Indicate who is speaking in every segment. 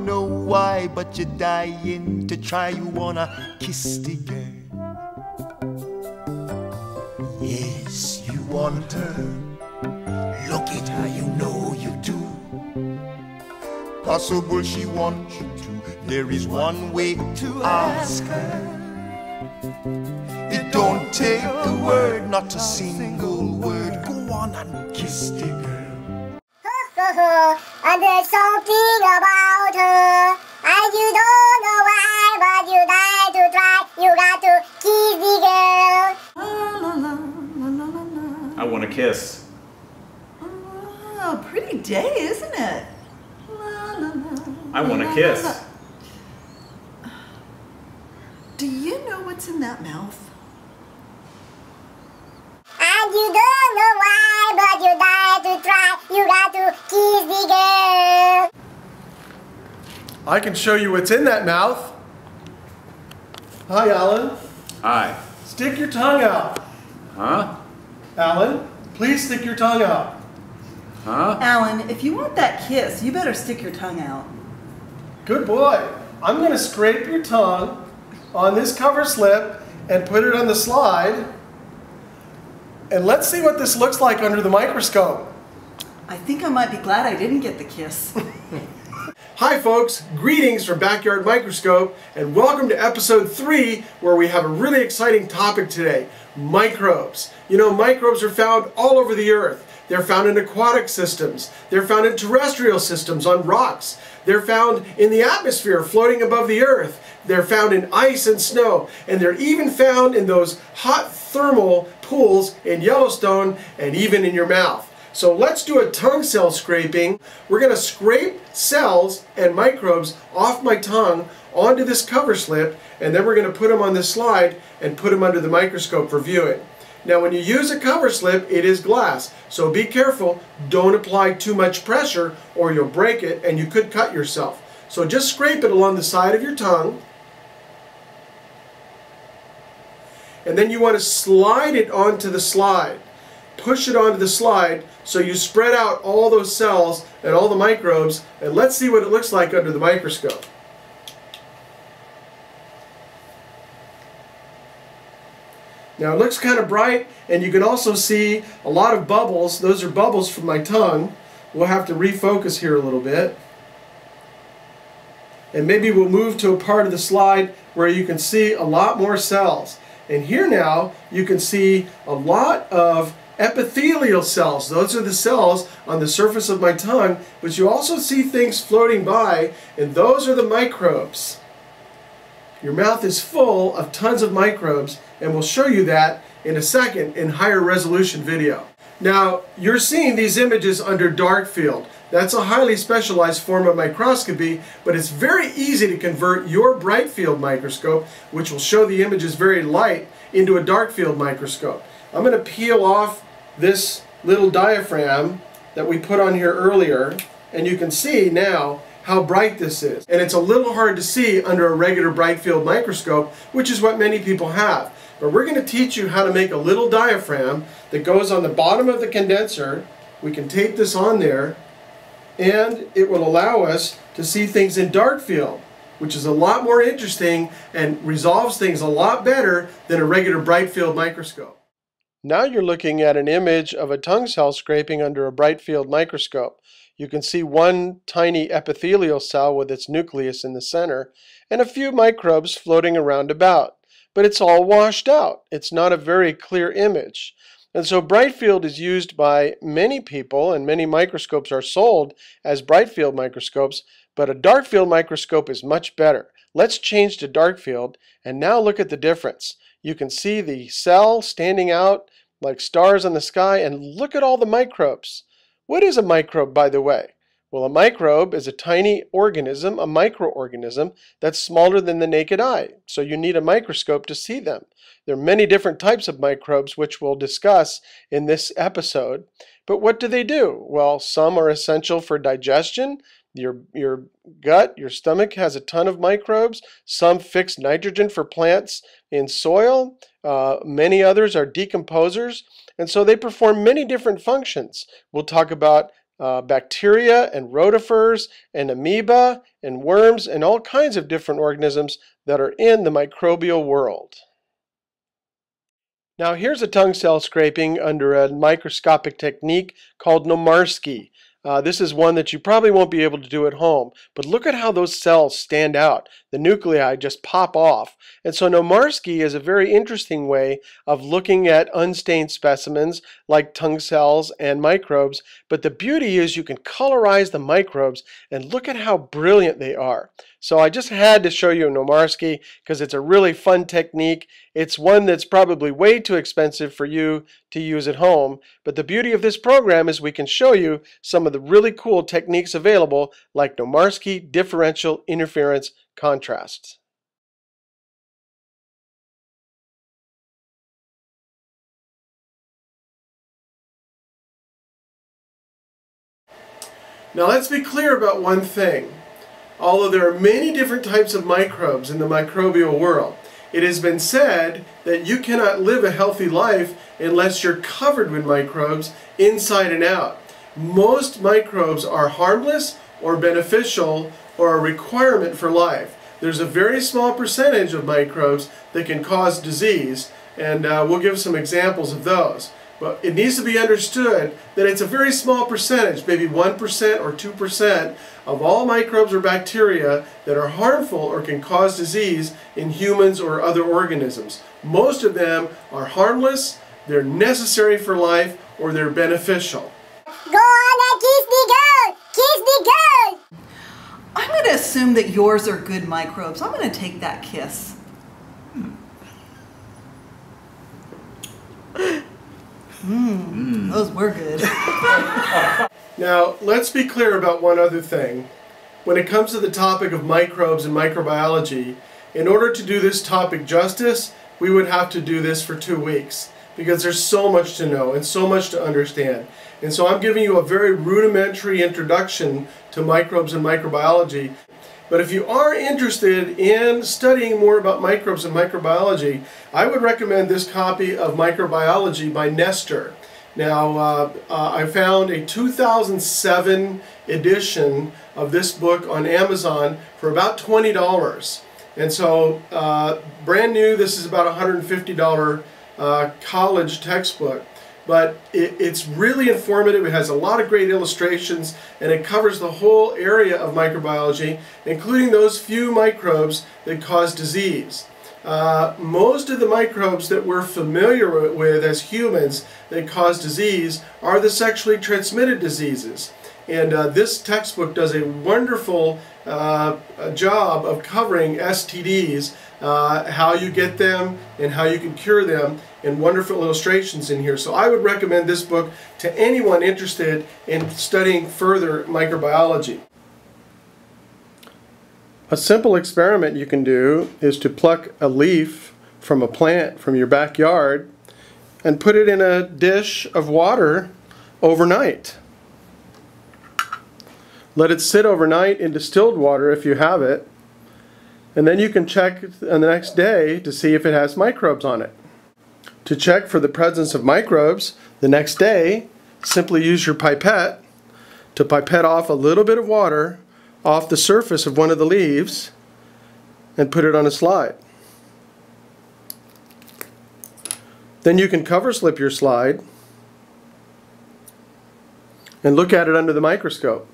Speaker 1: don't know why, but you're dying to try. You wanna kiss the girl. Yes, you want her. Look at her, you know you do. Possible she wants you to. There is one way to ask her. It don't take a word, not a single word. Go on and kiss the girl.
Speaker 2: And there's something about her, and you don't know why, but you die to try. You got to kiss the girl.
Speaker 3: I want a kiss.
Speaker 4: Oh, pretty day, isn't it?
Speaker 3: I want a kiss.
Speaker 4: Do you know what's in that mouth?
Speaker 2: And you don't know why, but you die to try. You got to kiss the girl.
Speaker 5: I can show you what's in that mouth. Hi, Alan.
Speaker 3: Hi.
Speaker 5: Stick your tongue out.
Speaker 3: Huh?
Speaker 5: Alan, please stick your tongue out.
Speaker 3: Huh?
Speaker 4: Alan, if you want that kiss, you better stick your tongue out.
Speaker 5: Good boy. I'm going to scrape your tongue on this cover slip and put it on the slide. And let's see what this looks like under the microscope.
Speaker 4: I think I might be glad I didn't get the kiss.
Speaker 5: Hi folks, greetings from Backyard Microscope, and welcome to episode 3, where we have a really exciting topic today, microbes. You know, microbes are found all over the earth. They're found in aquatic systems. They're found in terrestrial systems on rocks. They're found in the atmosphere floating above the earth. They're found in ice and snow. And they're even found in those hot thermal pools in Yellowstone and even in your mouth. So let's do a tongue cell scraping. We're going to scrape cells and microbes off my tongue onto this cover slip, and then we're going to put them on this slide and put them under the microscope for viewing. Now when you use a cover slip, it is glass, so be careful. Don't apply too much pressure or you'll break it and you could cut yourself. So just scrape it along the side of your tongue. And then you want to slide it onto the slide. Push it onto the slide so you spread out all those cells and all the microbes, and let's see what it looks like under the microscope. Now it looks kind of bright, and you can also see a lot of bubbles. Those are bubbles from my tongue. We'll have to refocus here a little bit. And maybe we'll move to a part of the slide where you can see a lot more cells. And here now you can see a lot of epithelial cells. Those are the cells on the surface of my tongue, but you also see things floating by, and those are the microbes. Your mouth is full of tons of microbes, and we'll show you that in a second in higher resolution video. Now, you're seeing these images under dark field. That's a highly specialized form of microscopy, but it's very easy to convert your bright field microscope, which will show the images very light, into a dark field microscope. I'm going to peel off this little diaphragm that we put on here earlier, and you can see now how bright this is. And it's a little hard to see under a regular bright field microscope, which is what many people have. But we're going to teach you how to make a little diaphragm that goes on the bottom of the condenser. We can tape this on there, and it will allow us to see things in dark field, which is a lot more interesting and resolves things a lot better than a regular bright field microscope. Now you're looking at an image of a tongue cell scraping under a bright field microscope. You can see one tiny epithelial cell with its nucleus in the center and a few microbes floating around about. But it's all washed out. It's not a very clear image. And so bright field is used by many people, and many microscopes are sold as bright field microscopes, but a dark field microscope is much better. Let's change to dark field, and now look at the difference. You can see the cell standing out like stars in the sky, and look at all the microbes. What is a microbe, by the way? Well, a microbe is a tiny organism, a microorganism, that's smaller than the naked eye. So you need a microscope to see them. There are many different types of microbes, which we'll discuss in this episode. But what do they do? Well, some are essential for digestion. Your gut, your stomach has a ton of microbes. Some fix nitrogen for plants in soil. Many others are decomposers. And so they perform many different functions. We'll talk about bacteria and rotifers and amoeba and worms and all kinds of different organisms that are in the microbial world. Now here's a tongue cell scraping under a microscopic technique called Nomarski. This is one that you probably won't be able to do at home, but look at how those cells stand out. The nuclei just pop off. And so Nomarski is a very interesting way of looking at unstained specimens like tongue cells and microbes, but the beauty is you can colorize the microbes and look at how brilliant they are. So I just had to show you Nomarski because it's a really fun technique. It's one that's probably way too expensive for you to use at home, but the beauty of this program is we can show you some of the really cool techniques available like Nomarski differential interference contrast. Now let's be clear about one thing. Although there are many different types of microbes in the microbial world, it has been said that you cannot live a healthy life unless you're covered with microbes inside and out. Most microbes are harmless or beneficial or a requirement for life. There's a very small percentage of microbes that can cause disease, and we'll give some examples of those. But it needs to be understood that it's a very small percentage, maybe 1% or 2% of all microbes or bacteria that are harmful or can cause disease in humans or other organisms. Most of them are harmless, they're necessary for life, or they're beneficial.
Speaker 2: Go on and kiss the girl! Kiss the girl!
Speaker 4: I'm going to assume that yours are good microbes. I'm going to take that kiss. Those were good.
Speaker 5: Now, let's be clear about one other thing. When it comes to the topic of microbes and microbiology, in order to do this topic justice, we would have to do this for 2 weeks because there's so much to know and so much to understand. And so I'm giving you a very rudimentary introduction to microbes and microbiology. But if you are interested in studying more about microbes and microbiology, I would recommend this copy of Microbiology by Nestor. Now, I found a 2007 edition of this book on Amazon for about $20. And so, brand new, this is about a $150 college textbook. But it's really informative. It has a lot of great illustrations, and it covers the whole area of microbiology, including those few microbes that cause disease. Most of the microbes that we're familiar with as humans that cause disease are the sexually transmitted diseases. And this textbook does a wonderful job of covering STDs, how you get them and how you can cure them, and wonderful illustrations in here. So I would recommend this book to anyone interested in studying further microbiology. A simple experiment you can do is to pluck a leaf from a plant from your backyard and put it in a dish of water overnight. Let it sit overnight in distilled water if you have it, and then you can check on the next day to see if it has microbes on it. To check for the presence of microbes, the next day, simply use your pipette to pipette off a little bit of water off the surface of one of the leaves and put it on a slide. Then you can cover slip your slide and look at it under the microscope.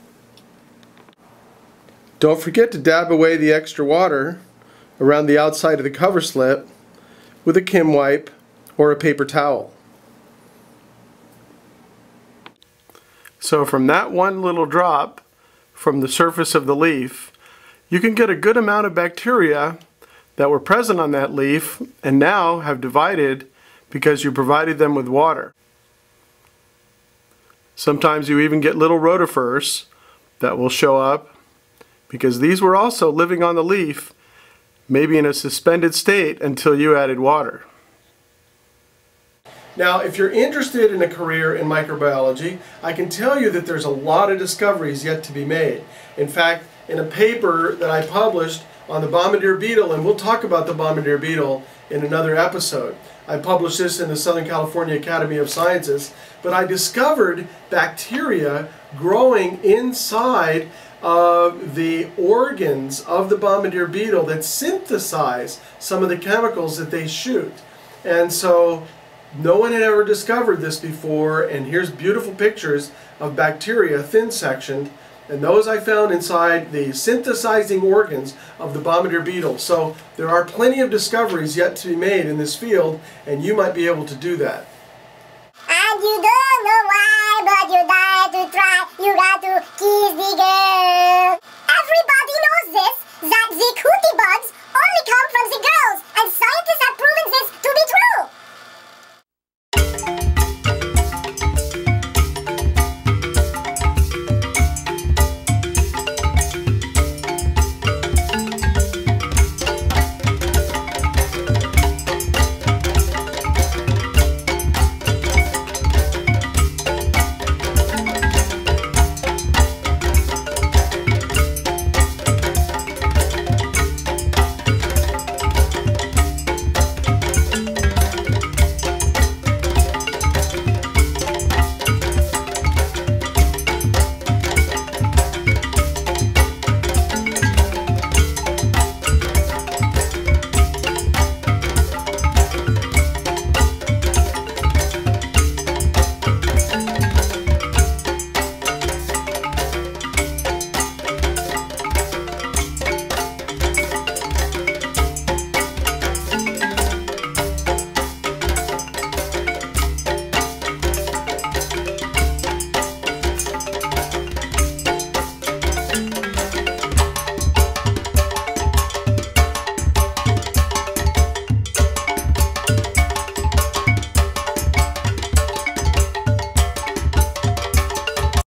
Speaker 5: Don't forget to dab away the extra water around the outside of the cover slip with a Kim wipe or a paper towel. So from that one little drop from the surface of the leaf, you can get a good amount of bacteria that were present on that leaf and now have divided because you provided them with water. Sometimes you even get little rotifers that will show up because these were also living on the leaf, maybe in a suspended state until you added water. Now, if you're interested in a career in microbiology, I can tell you that there's a lot of discoveries yet to be made. In fact, in a paper that I published on the bombardier beetle, and we'll talk about the bombardier beetle in another episode. I published this in the Southern California Academy of Sciences, but I discovered bacteria growing inside of the organs of the bombardier beetle that synthesize some of the chemicals that they shoot. And so no one had ever discovered this before, and here's beautiful pictures of bacteria thin sectioned, and those I found inside the synthesizing organs of the bombardier beetle. So there are plenty of discoveries yet to be made in this field, and you might be able to do that.
Speaker 2: And you don't know why, but you die to try. You got to kiss the girl. Everybody knows